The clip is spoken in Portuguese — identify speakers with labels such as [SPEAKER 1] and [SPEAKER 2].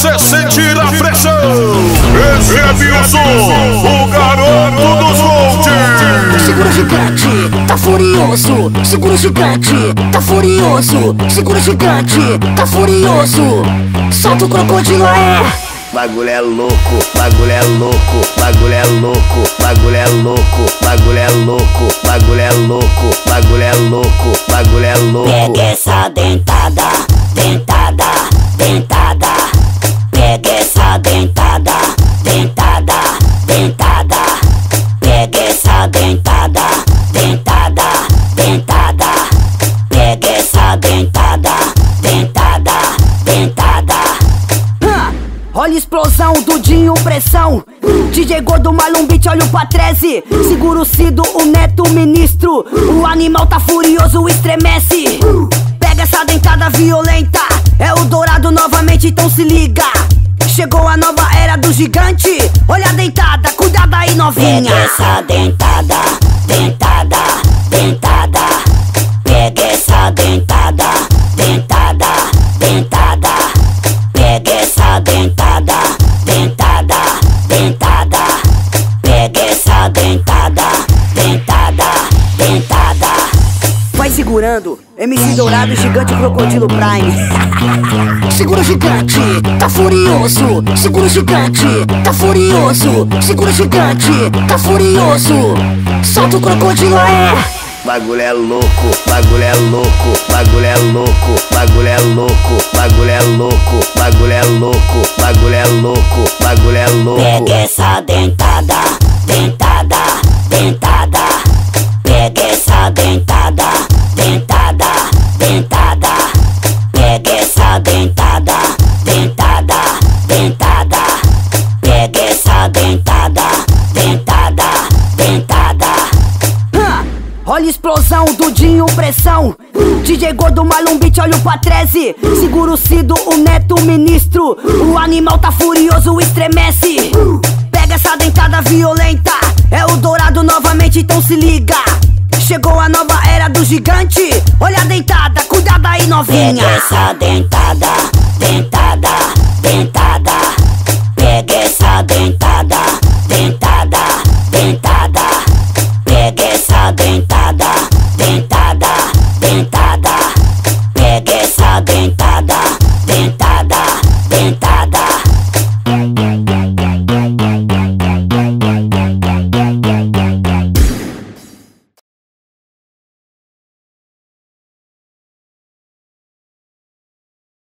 [SPEAKER 1] você sentir a pressão. Esse é Wilson, o garoto dos volts.
[SPEAKER 2] Segura o gigante, tá furioso. Segura o gigante, tá furioso. Segura o gigante, tá furioso. Solta o crocodilo,
[SPEAKER 3] Bagulho é louco, bagulho é louco, bagulho é louco, bagulho é louco, bagulho é louco, bagulho é louco, bagulho é louco, bagulho é louco.
[SPEAKER 2] Pega essa dentada, dentada, dentada. Pega essa dentada, dentada, dentada. Pega essa dentada, dentada, dentada. Pega essa dentada, dentada, dentada. Olha a explosão, Dudinho, pressão. DJ Gordo, Marlon Beat, olha o Patrese. Segura o Cido, o Neto, o Ministro. O animal tá furioso, estremece. Pega essa dentada violenta. É o Dourado novamente, então se liga. Chegou a nova era do gigante. Olha a dentada, cuidado aí novinha. Pega essa dentada, dentada, dentada. Pega essa dentada, dentada, dentada. Pega essa dentada, dentada, dentada. Pega essa dentada, dentada, dentada. Vai segurando, MC Dourado, Gigante, Crocodilo Prime. Segura o gigante, tá furioso. Segura o gigante, tá furioso. Segura o gigante, tá furioso. Solta o crocodilo,
[SPEAKER 3] Bagulho é louco, bagulho é louco, bagulho é louco, bagulho é louco, bagulho é louco, bagulho é louco, bagulho é louco, bagulho é louco.
[SPEAKER 2] Pega essa dentada, dentada, dentada. Pega essa dentada, dentada, dentada. Pega essa dentada, dentada, dentada. Pega essa dentada, dentada, dentada. Olha a explosão, Dudinho, pressão. DJ Gordo, Marlon Beat, olha o Patrese. Segura o Cido, o Neto, o Ministro. O animal tá furioso, estremece. Pega essa dentada violenta. É o Dourado novamente, então se liga. Chegou a nova era do gigante. Olha a dentada, cuidado aí novinha. Pega essa dentada, dentada, dentada. Pega essa dentada, dentada, dentada. Pega essa dentada, dentada, dentada. Pega essa dentada, dentada, dentada.